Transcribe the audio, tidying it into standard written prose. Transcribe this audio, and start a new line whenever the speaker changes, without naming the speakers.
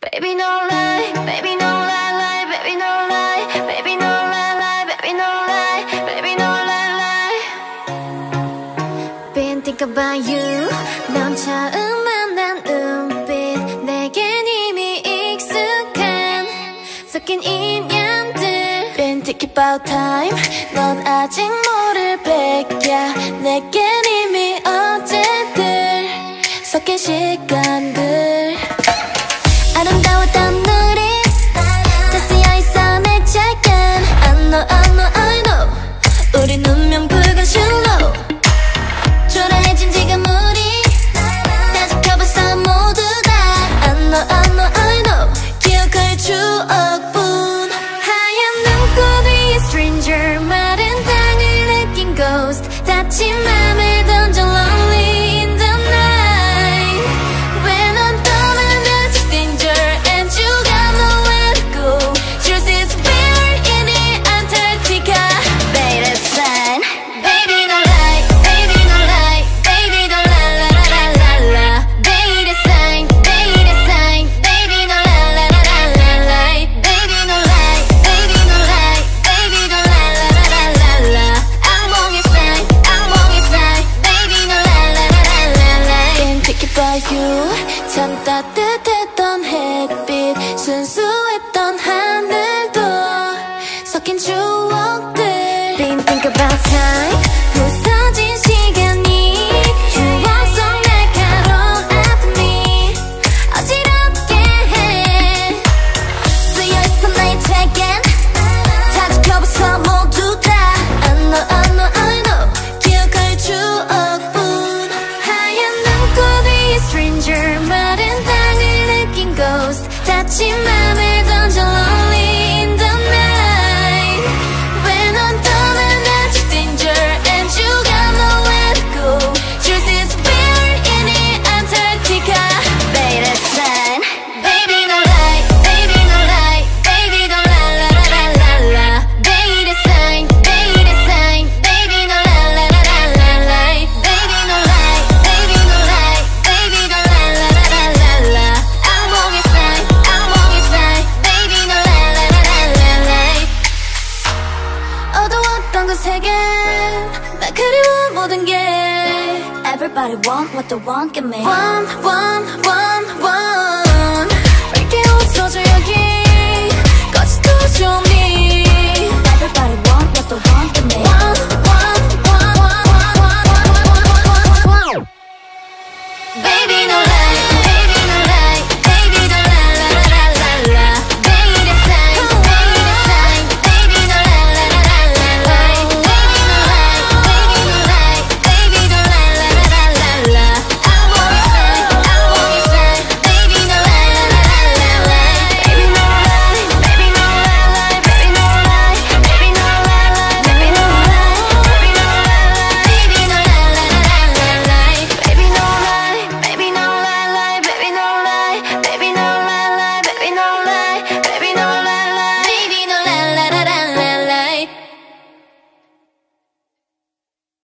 Baby, no lie, baby, no lie, lie, baby, no lie, baby, no lie, lie, baby, no lie, baby, no lie, lie. Been thinking about you. 넌 처음 만난 눈빛, 내겐 이미 익숙한 섞인 인연들. Been thinking about time. 넌 아직 모를 백야, 내겐 이미 어제들 섞인 시간들. 아름다웠던 우리 다 쓰여있어 내 책엔. I know, I know, I know. 우린 운명 불가실로 초라해진 지금 우리 다 지켜봤어 모두 다. I know, I know, I know. 기억할 추억뿐. 하얀 눈꽃 위에 stranger, 마른 땅을 느낀 ghost, 다친 맘에 던져 lonely in the night. When I'm done and that's danger and you got nowhere to go. Truth is we're in the Antarctica. Baby sign, baby no lie, baby no lie, baby no la la la la la la. Baby sign, baby sign, baby no la la la la la la. Baby no lie, baby no lie, baby no la la la la la la. 악몽의 sign, 악몽의 sign, baby no la la la la la la. Can't think about you. 참 따뜻했던 햇빛, 순수했던 하늘도 섞인 추억들. Been think about time. 부서진 시간이 추억 속 날카로운 아픔이 어지럽게 해. 쓰여있어 나의 책엔 다 지켜봤어 모두 다. I know, I know, I know. 기억할 추억뿐. 하얀 눈꽃 위에 stranger, 마른 땅을 느낀 ghost, 다친 맘에 던져 lonely in the night. When I'm done and that's danger and you got nowhere to go. Truth is we're in the Antarctica. Baby sign, baby no lie, baby no lie, baby no la la la la la la. Baby sign, baby sign, baby no la la la la la la. Baby no lie, baby no lie, baby no la la la la la la. 악몽의 sign, 악몽의 sign, baby no la la la la la la. 어두웠던 그 세계, 나 그리워 모든 게. Everybody want what they want, give me one, one, one, one.